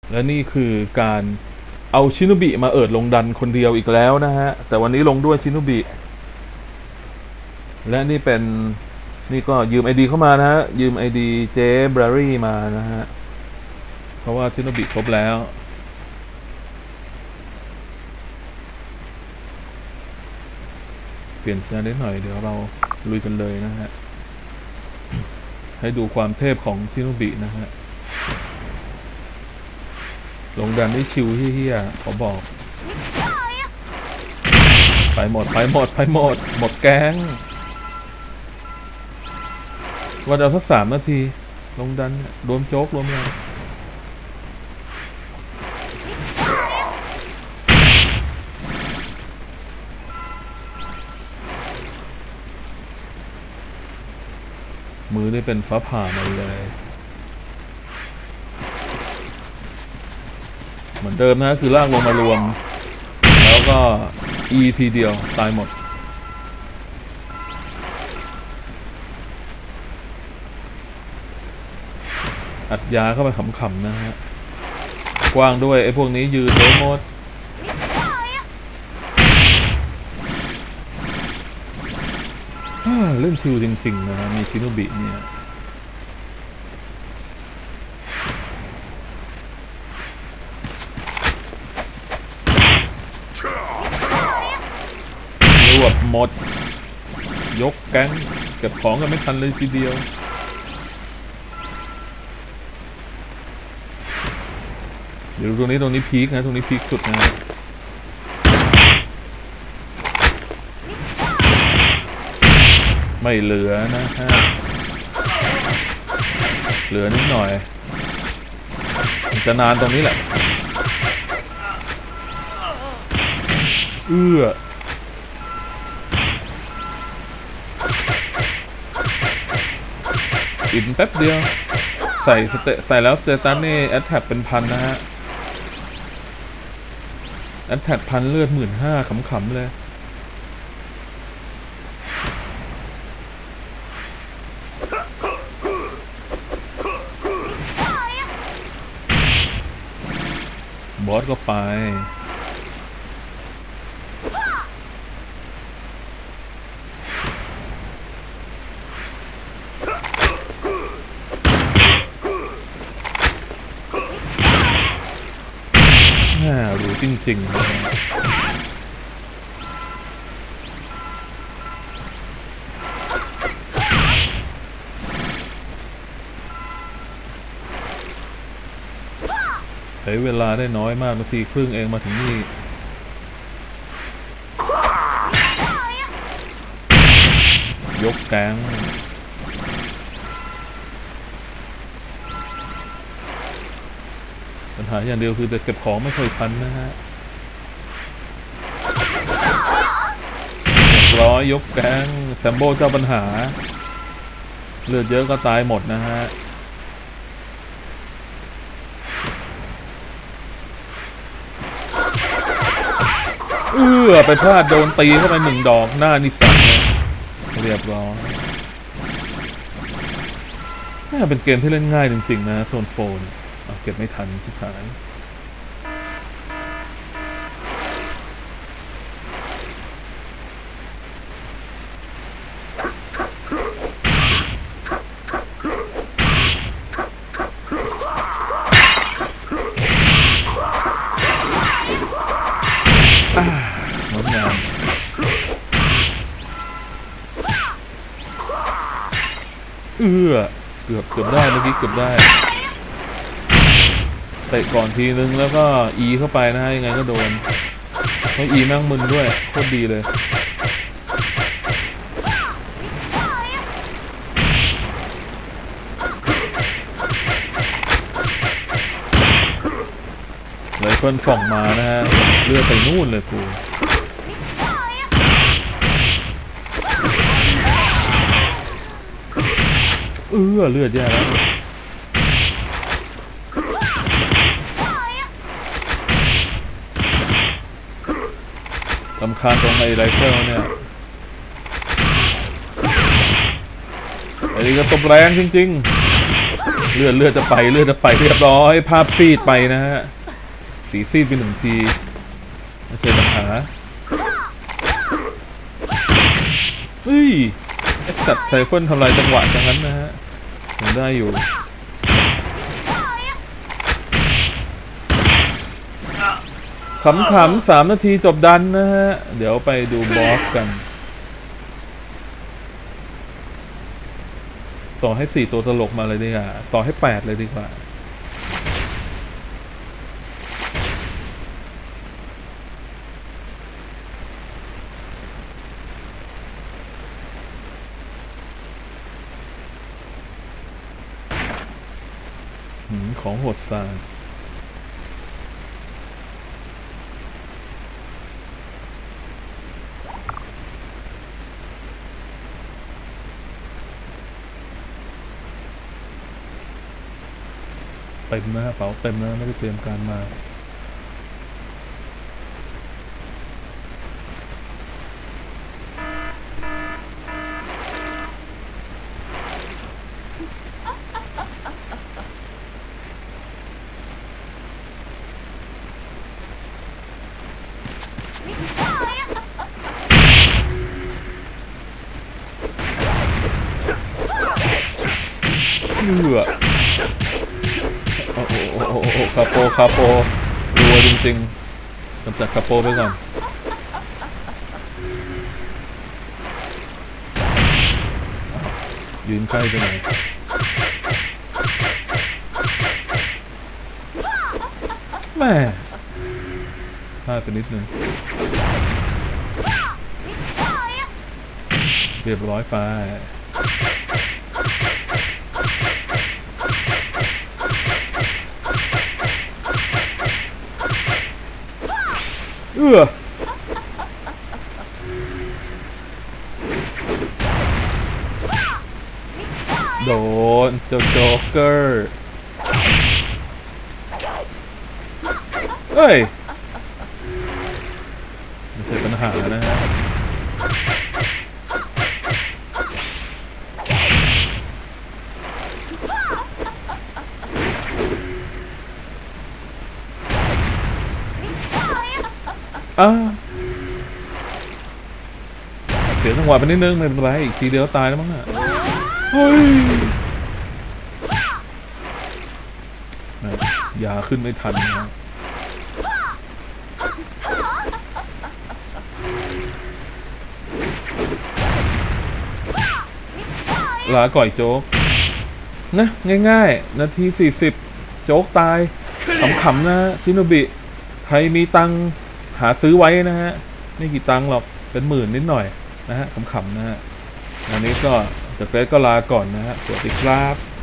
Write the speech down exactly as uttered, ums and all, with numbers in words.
และนี่คือการเอาชินุบิมาเอิดลงดันคนเดียวอีกแล้วนะฮะแต่วันนี้ลงด้วยชินุบิและนี่เป็นนี่ก็ยืมไอดีเข้ามานะฮะยืมไอดีเจแบรรี่มานะฮะเพราะว่าชินุบิครบแล้วเปลี่ยนชาได้หน่อยเดี๋ยวเราลุยกันเลยนะฮะให้ดูความเทพของชินุบินะฮะลงดันได้ชิวเฮี้ยๆขอบอกไปหมดไปหมดไปหมดหมดแก๊งวันเอาสักสามนาทีลงดันรวมโจ๊กรวมอะไรมือได้เป็นฟ้าผ่ามาเลยเหมือนเดิมนะคือลากลงมารวมแล้วก็ E ทีเดียวตายหมดอัดยาเข้าไปขำๆนะฮะกว้างด้วยไอ้พวกนี้ยืนโดนหมดเล่นชิวจริงๆนะมีชินุบิเนี่ยรวบหมดยกแก๊งเก็บของกันไม่ทันเลยทีเดียวเดี๋ยวตรงนี้ตรงนี้พีคนะตรงนี้พีคสุดนะไม่เหลือนะฮะเหลือนิดหน่อยจะนานตรงนี้แหละเอื้ออินแป๊บเดียวใส่สเตใส่แล้วสเตตัสนี่แอตแทกเป็นพันนะฮะแอตแทกพันเลือดหมื่นห้าขำๆเลยบอสก็ไปน่ารู้จริงๆเลยใช้เวลาได้น้อยมากนาทีครึ่งเองมาถึงนี่ยกแก๊งปัญหาอย่างเดียวคือจะเก็บของไม่ค่อยทันนะฮะร้อยยกแก๊งแซมโบเจ้าปัญหาเลือดเยอะก็ตายหมดนะฮะเอื้อไปพลาดโดนตีเข้าไปหนึ่งดอกหน้านิสัยเรียบร้อยนี่เป็นเกมที่เล่นง่ายจริงๆนะโซนโฟนเก็บไม่ทันที่ท้ายงดงามเอื้อเกือบเกือบได้เมื่อกี้เกือบได้เตะก่อนทีนึงแล้วก็ E เข้าไปนะฮะยังไงก็โดนเพราะ E แม่งมึนด้วยโคตรดีเลยไรเฟิลส่องมานะฮะเลือดไปนู่นเลยกูเออเลือดแย่แล้วสำคัญตรงไอ้ไรเฟิลเนี่ยไอ้นี่ก็ตบแรงจริงๆเลือดเลือดจะไปเลือดจะไปเรียบร้อยภาพซีดไปนะฮะสีซีดไปหนึ่งทีไม่ใช่ปัญหาเฮ้ยไอ้สัตว์ไซเฟิลทำลายจังหวะจังนั้นนะฮะยังได้อยู่ขำๆสามนาทีจบดันนะฮะเดี๋ยวไปดูบอสกันต่อให้สี่ตัวตลกมาเลยดีกว่าต่อให้แปดเลยดีกว่าของโหดซาเต็มนะเป๋าเต็มนะไม่ได้เตรียมการมาเหือโอ้โหโอ้โหคาโปคาโปรัวจริงๆกำจัดคาโปไปก่อนยืนใกล้ไปหน่อยแม่พลาดไปนิดนึงเรียบร้อยไปเอื้อโดนเจ้าโจ๊กเกอร์เอ้ยไม่ใช่ปัญหานะฮะอ่าเสียจังหวะไปนิดนึงไม่เป็นไรอีกทีเดียวตายแล้วมั้งน่ะเฮ้ยยาขึ้นไม่ทันนะลาก่อยโจ๊กนะง่ายๆนาทีสี่สิบโจ๊กตายขำๆนะชิโนบิใครมีตังหาซื้อไว้นะฮะไม่กี่ตังหรอกเป็นหมื่นนิดหน่อยนะฮะขำๆนะฮะอันนี้ก็จากเฟซก็ลาก่อนนะฮะสวัสดีครับ